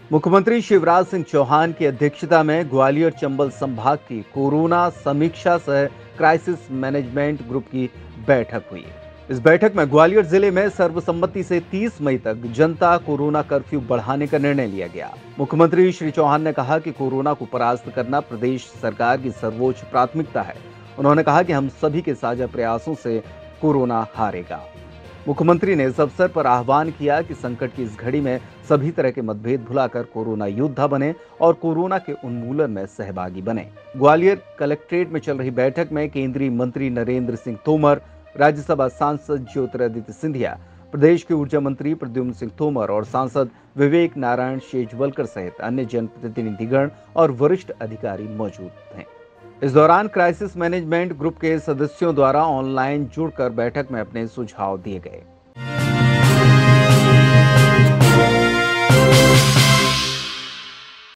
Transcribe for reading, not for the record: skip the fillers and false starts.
मुख्यमंत्री शिवराज सिंह चौहान की अध्यक्षता में ग्वालियर चंबल संभाग की कोरोना समीक्षा सह क्राइसिस मैनेजमेंट ग्रुप की बैठक हुई। इस बैठक में ग्वालियर जिले में सर्वसम्मति से 30 मई तक जनता कोरोना कर्फ्यू बढ़ाने का निर्णय लिया गया। मुख्यमंत्री श्री चौहान ने कहा कि कोरोना को परास्त करना प्रदेश सरकार की सर्वोच्च प्राथमिकता है। उन्होंने कहा कि हम सभी के साझा प्रयासों से कोरोना हारेगा। मुख्यमंत्री ने इस अवसर पर आह्वान किया कि संकट की इस घड़ी में सभी तरह के मतभेद भुलाकर कोरोना योद्धा बने और कोरोना के उन्मूलन में सहभागी बने। ग्वालियर कलेक्ट्रेट में चल रही बैठक में केंद्रीय मंत्री नरेंद्र सिंह तोमर, राज्यसभा सांसद ज्योतिरादित्य सिंधिया, प्रदेश के ऊर्जा मंत्री प्रद्युम्न सिंह तोमर और सांसद विवेक नारायण शेजवलकर सहित अन्य जनप्रतिनिधिगण और वरिष्ठ अधिकारी मौजूद थे। इस दौरान क्राइसिस मैनेजमेंट ग्रुप के सदस्यों द्वारा ऑनलाइन जुड़कर बैठक में अपने सुझाव दिए गए।